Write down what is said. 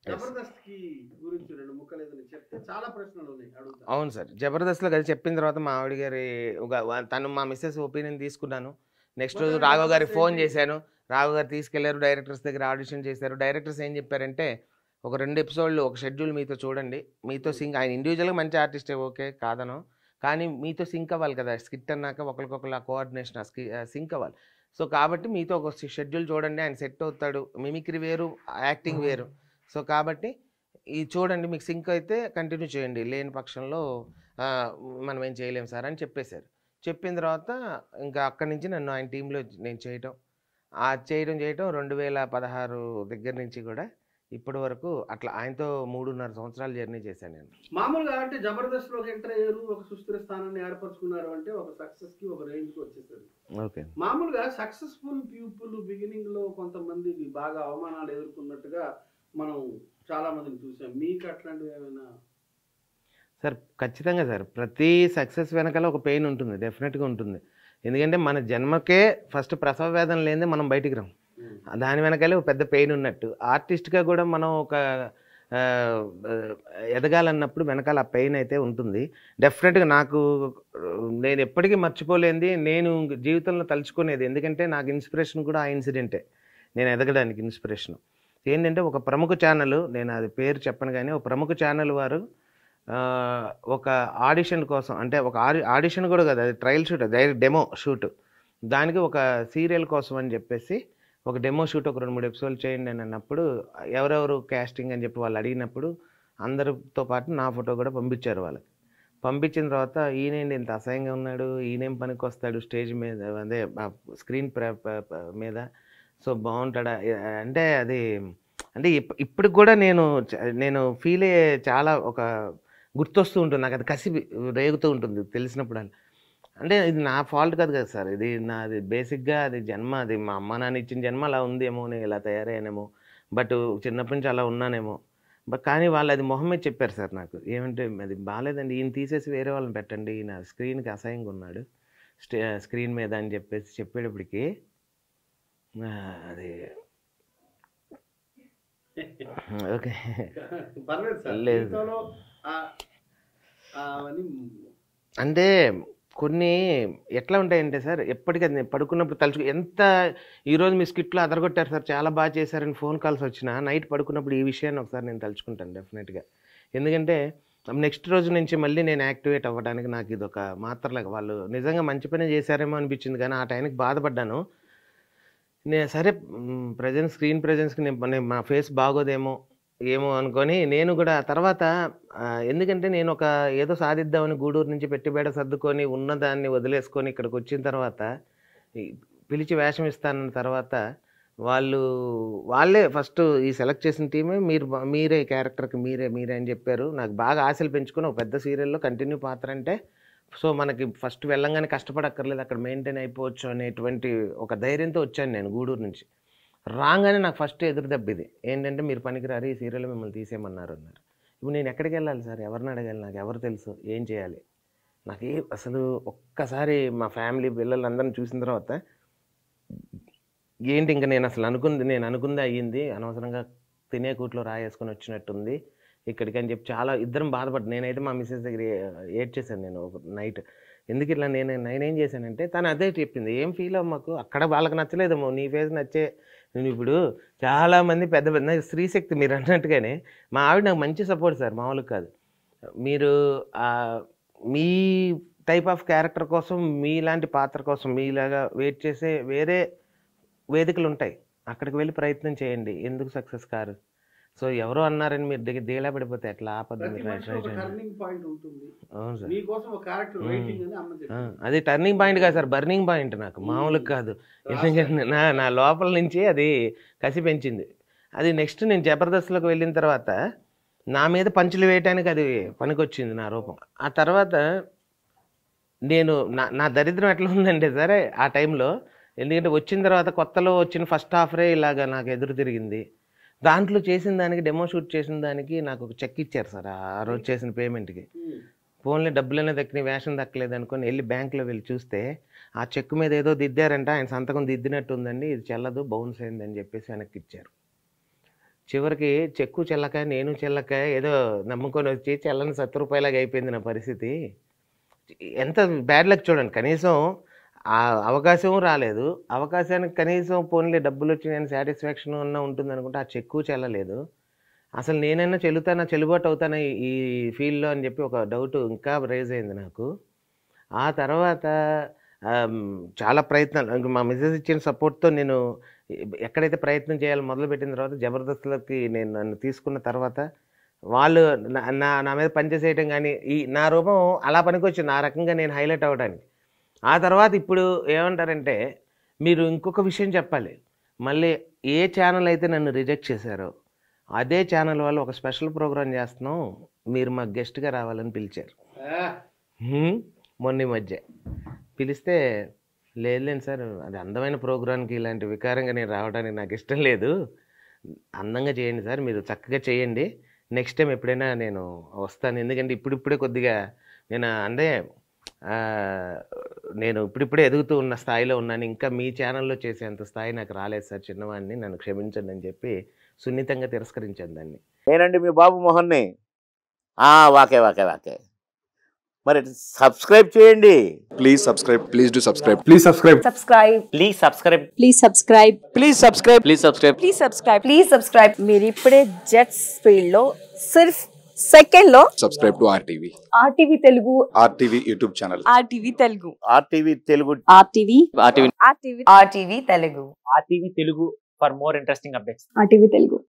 అవును సార్. జబర్దస్త్‌లో కలిసి చెప్పిన తర్వాత మా ఆవిడ గారి తను మా మిసెస్ ఒపీనియన్ తీసుకున్నాను. నెక్స్ట్ రోజు రాఘవ్ గారికి ఫోన్ చేశాను. రాఘవ్ గారు తీసుకెళ్లారు. డైరెక్టర్స్ దగ్గర ఆడిషన్ చేశారు. డైరెక్టర్స్ ఏం చెప్పారంటే, ఒక 2 ఎపిసోడ్‌లు ఒక షెడ్యూల్ మీతో చూడండి. మీతో ఆయన ఇండివిడ్యువల్‌గా మంచి ఆర్టిస్టే ఓకే కాదను. కానీ మీతో సింక్ అవ్వాలి కదా! స్కిట్ అన్నాక ఒకళ్ళకొకళ్ళు ఆ కోఆర్డినేషన్ సింక్ అవ్వాలి. సో, కాబట్టి మీతో ఒక షెడ్యూల్ చూడండి. ఆయన సెట్ అవుతాడు. మిమిక్రీ వేరు, యాక్టింగ్ వేరు. సో, కాబట్టి ఇది చూడండి మీకు సింక్ అయితే కంటిన్యూ చేయండి. లేని పక్షంలో మనం ఏం చేయలేం సార్ అని చెప్పేశారు. చెప్పిన తర్వాత ఇంకా అక్కడి నుంచి నన్ను ఆయన టీంలో నేను చేయటం. చేయటం 2016 దగ్గర నుంచి కూడా ఇప్పటి వరకు అట్లా ఆయనతో 3.5 సంవత్సరాలు జర్నీ చేశాను నేను. మామూలుగా అంటే జబర్దస్త్‌లోకి ఎంటర్ అయ్యారు, ఒక సుస్థిర స్థానాన్ని ఏర్పరచుకున్నారు అంటే ఒక సక్సెస్‌కి ఒక రేంజ్‌కి వచ్చేసారు. ఓకే. మామూలుగా సక్సెస్‌ఫుల్ పీపుల్ బిగినింగ్‌లో కొంతమంది బాగా అవమానాలు ఎదుర్కొన్నట్టుగా మనం చాలా మందిని చూసాం. మీకు అట్లాంటివి ఏమైనా? సార్ ఖచ్చితంగా సార్. ప్రతి సక్సెస్ వెనకాల ఒక పెయిన్ ఉంటుంది. డెఫినెట్‌గా ఉంటుంది. ఎందుకంటే మన జన్మకే ఫస్ట్ ప్రసవ వేదన లేనిదే మనం బయటికి రాం. దాని వెనకాలే ఒక పెద్ద పెయిన్ ఉన్నట్టు. ఆర్టిస్ట్‌గా కూడా మనం ఒక ఎదగాలన్నప్పుడు వెనకాల ఆ పెయిన్ అయితే ఉంటుంది. డెఫినెట్‌గా నాకు నేను ఎప్పటికీ మర్చిపోలేనిది నేను జీవితంలో తలుచుకునేది. ఎందుకంటే నాకు ఇన్స్పిరేషన్ కూడా ఆ ఇన్సిడెంటే. నేను ఎదగడానికి ఇన్స్పిరేషన్. ఏంటంటే ఒక ప్రముఖ ఛానల్, నేను అది పేరు చెప్పను కానీ, ఒక ప్రముఖ ఛానల్ వారు ఒక ఆడిషన్ కోసం, అంటే ఒక ఆడిషన్ కూడా కదా, అది ట్రయల్ షూట్, డెమో షూట్. దానికి ఒక సీరియల్ కోసం అని చెప్పేసి ఒక డెమో షూట్ ఒక 2-3 ఎపిసోడ్లు చేయండి అని అన్నప్పుడు, ఎవరెవరు క్యాస్టింగ్ అని చెప్పి వాళ్ళు అడిగినప్పుడు అందరితో పాటు నా ఫోటో కూడా పంపించారు వాళ్ళకి. పంపించిన తర్వాత ఈయనేంటి ఇంత అసహ్యంగా ఉన్నాడు, ఈయనేం పనికి వస్తాడు స్టేజ్ మీద, అదే స్క్రీన్ మీద, సో బాగుంటాడా అంటే అది అంటే ఇప్పటికి కూడా నేను ఫీల్ అయ్యే చాలా ఒక గుర్తొస్తూ ఉంటుంది నాకు. అది కసి రేగుతూ ఉంటుంది తెలిసినప్పుడు. అంటే ఇది నా ఫాల్ట్ కాదు కదా సార్, ఇది నాది బేసిక్గా అది జన్మ, అది మా అమ్మ నాన్న ఇచ్చిన జన్మ అలా ఉందేమో, నేను ఇలా తయారయ్యానేమో, బట్ చిన్నప్పటి నుంచి అలా ఉన్నానేమో. కానీ వాళ్ళు అది మొహం మీద చెప్పారు సార్ నాకు. ఏమంటే అది బాగాలేదండి, ఈయన తీసేసి వేరే వాళ్ళని పెట్టండి, ఈయన స్క్రీన్కి అసహ్యంగా ఉన్నాడు స్క్రీన్ మీద అని చెప్పేసి చెప్పేటప్పటికి అది ఓకే లేదు. అంటే కొన్ని ఎట్లా ఉంటాయంటే సార్, ఎప్పటికీ పడుకున్నప్పుడు తలుచుకు ఎంత ఈరోజు మీ స్కిట్లో అదరగొట్టారు సార్, చాలా బాగా చేశారని ఫోన్ కాల్స్ వచ్చినా నైట్ పడుకున్నప్పుడు ఈ విషయాన్ని ఒకసారి నేను తలుచుకుంటాను డెఫినెట్గా. ఎందుకంటే నెక్స్ట్ రోజు నుంచి మళ్ళీ నేను యాక్టివేట్ అవ్వడానికి నాకు ఇది ఒక మాత్రలాగా. వాళ్ళు నిజంగా మంచి పని చేశారేమో అనిపించింది, కానీ ఆ టైంకి బాధపడ్డాను. సరే స్క్రీన్ ప్రెజెన్స్కి నేను మా ఫేస్ బాగోదేమో ఏమో అనుకొని నేను కూడా తర్వాత, ఎందుకంటే నేను ఒక ఏదో సాధిద్దామని గూడూరు నుంచి పెట్టిబేడ సర్దుకొని ఉన్నదాన్ని వదిలేసుకొని ఇక్కడికి వచ్చిన తర్వాత పిలిచి వేషం ఇస్తానన్న తర్వాత వాళ్ళే ఫస్ట్ ఈ సెలెక్ట్ చేసిన టీమే మీరే క్యారెక్టర్కి మీరే అని చెప్పారు. నాకు బాగా ఆశలు పెంచుకొని ఒక పెద్ద సీరియల్లో కంటిన్యూ పాత్ర అంటే, సో మనకి ఫస్ట్ వెళ్ళంగానే కష్టపడక్కర్లేదు, అక్కడ మెయింటైన్ అయిపోవచ్చు అనేటువంటి ఒక ధైర్యంతో వచ్చాను నేను గూడూరు నుంచి. రాగానే నాకు ఫస్ట్ ఎదురు దెబ్బ ఇది ఏంటంటే, మీరు పనికిరారు, ఈ సీరియల్ మిమ్మల్ని తీసేయమన్నారు అన్నారు. ఇప్పుడు నేను ఎక్కడికి వెళ్ళాలి సార్, ఎవరిని అడగాలి, నాకు ఎవరు తెలుసు, ఏం చేయాలి నాకు అసలు. ఒక్కసారి మా ఫ్యామిలీ పిల్లలందరిని చూసిన తర్వాత ఏంటి ఇంకా నేను అసలు అనుకుంది అయ్యింది, అనవసరంగా తినే కూట్లో రాయేసుకొని వచ్చినట్టుంది ఇక్కడికి అని చెప్పి చాలా ఇద్దరం బాధపడ్డాను. నేనైతే మా మిస్సెస్ దగ్గర ఏడ్చేశాను నేను ఒక నైట్. ఎందుకు ఇట్లా నేనేం చేశానంటే, తను అదే చెప్పింది, ఏం ఫీల్ అవ్వమాకు, అక్కడ వాళ్ళకి నచ్చలేదేమో, నీ ఫేస్ నచ్చే. నేను ఇప్పుడు చాలామంది పెద్ద స్త్రీశక్తి మీరు అన్నట్టుగానే మా ఆవిడ నాకు మంచి సపోర్ట్ సార్, మామూలుగా కాదు. మీరు మీ టైప్ ఆఫ్ క్యారెక్టర్ కోసం, మీలాంటి పాత్ర కోసం మీలాగా వెయిట్ చేసే వేరే వేదికలు ఉంటాయి, అక్కడికి వెళ్ళి ప్రయత్నం చేయండి, ఎందుకు సక్సెస్ కారు. సో ఎవరో అన్నారని మీరు దేలా పడిపోతే ఎట్లా ఆపద్దు. అవును సార్, అది టర్నింగ్ పాయింట్ కాదు సార్, బర్నింగ్ పాయింట్ నాకు మామూలుగా కాదు. ఎందుకంటే నా లోపల నుంచి అది కసి పెంచింది. అది నెక్స్ట్ నేను జబర్దస్త్లోకి వెళ్ళిన తర్వాత నా మీద పంచులు వేయటానికి అది పనికొచ్చింది నా రూపం. ఆ తర్వాత నేను నా దరిద్రం ఎట్లా ఉందంటే సరే ఆ టైంలో, ఎందుకంటే వచ్చిన తర్వాత కొత్తలో వచ్చిన ఫస్ట్ హాఫరే ఇలాగా నాకు ఎదురు తిరిగింది. దాంట్లో చేసిన దానికి, డెమో షూట్ చేసిన దానికి నాకు ఒక చెక్ ఇచ్చారు సార్ ఆ రోజు చేసిన పేమెంట్కి. ఫోన్లో డబ్బులనే దక్కిన, వేషం దక్కలేదు అనుకొని వెళ్ళి బ్యాంకులో వెళ్ళి చూస్తే ఆ చెక్ మీద ఏదో దిద్దారంట, ఆయన సంతకం దిద్దినట్టు ఉందండి, ఇది చెల్లదు, బౌన్స్ అయిందని చెప్పేసి వెనక్కి ఇచ్చారు. చివరికి చెక్కు చెల్లక, నేను చెల్లక ఏదో నమ్ముకొని వచ్చి చెల్లని రూ. 70 అయిపోయింది నా పరిస్థితి. ఎంత బ్యాడ్ లక్ చూడండి. కనీసం ఆ అవకాశం రాలేదు. అవకాశానికి కనీసం పోనీలే డబ్బులొచ్చినాయని సాటిస్ఫాక్షన్ అన్నా ఉంటుందనుకుంటే, ఆ చెక్కు చెల్లలేదు. అసలు నేనైనా చెల్లుబాటు అవుతానా ఈ ఫీల్డ్‌లో అని చెప్పి ఒక డౌట్ ఇంకా రైజ్ అయింది నాకు. ఆ తర్వాత చాలా ప్రయత్నాలు ఇంక మా మిసెస్ ఇచ్చిన సపోర్ట్‌తో నేను ఎక్కడైతే ప్రయత్నం చేయాలో మొదలుపెట్టిన తర్వాత జబర్దస్త్‌లోకి నన్ను తీసుకున్న తర్వాత వాళ్ళు నా నా నా మీద పనిచేసేయటం గానీ, నా రూపం అలా పనికొచ్చింది. ఆ రకంగా నేను హైలైట్ అవ్వడానికి. ఆ తర్వాత ఇప్పుడు ఏమంటారంటే, మీరు ఇంకొక విషయం చెప్పాలి. మళ్ళీ ఏ ఛానల్ అయితే నన్ను రిజెక్ట్ చేశారో, అదే ఛానల్ వాళ్ళు ఒక స్పెషల్ ప్రోగ్రామ్ చేస్తున్నాం. మీరు మాకు గెస్ట్‌గా రావాలని పిలిచారు. మొన్న ఈ మధ్య పిలిస్తే, లేదులేండి సార్, అది అందమైన ప్రోగ్రామ్‌కి ఇలాంటి వికారంగా నేను రావడానికి నాకు ఇష్టం లేదు. అందంగా చేయండి సార్, మీరు చక్కగా చేయండి. నెక్స్ట్ టైం ఎప్పుడైనా నేను వస్తాను. ఎందుకంటే ఇప్పుడిప్పుడే కొద్దిగా అంటే నేను ఇప్పుడిప్పుడే ఎదుగుతూ ఉన్న స్థాయిలో ఉన్నాను. ఇంకా మీ ఛానల్‌లో చేసేంత స్థాయి నాకు రాలేదు సార్, చిన్నవాడిని, నన్ను క్షమించండి అని చెప్పి సున్నితంగా తిరస్కరించాను దాన్ని. నేనండి మీ బాబు మోహన్ని. వాకే మరి సబ్స్క్రైబ్ చేయండి. Please subscribe. Please do subscribe. Please subscribe. subscribe please subscribe. please subscribe please subscribe. please subscribe మీరు ఇప్పుడే జెట్స్ ఫీల్డ్ లో సిర్ఫ్ సెకండ్ లో Subscribe to RTV. RTV Telugu RTV YouTube channel. RTV Telugu RTV Telugu. RTV Telugu RTV Telugu. For more interesting updates. RTV Telugu